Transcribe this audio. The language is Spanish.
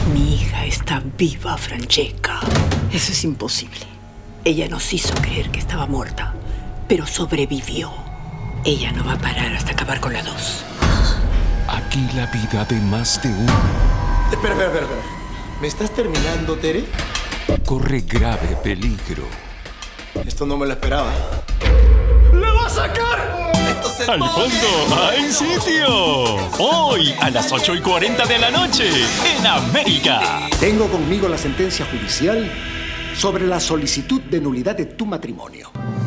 Mi hija está viva, Francesca. Eso es imposible. Ella nos hizo creer que estaba muerta, pero sobrevivió. Ella no va a parar hasta acabar con la 2. Aquí la vida de más de uno. Espera. ¿Me estás terminando, Tere? Corre grave peligro. Esto no me lo esperaba. ¡Le va a sacar! ¡Esto se ¡Al fondo hay sitio! Hoy a las 8:40 de la noche en América. Tengo conmigo la sentencia judicial sobre la solicitud de nulidad de tu matrimonio.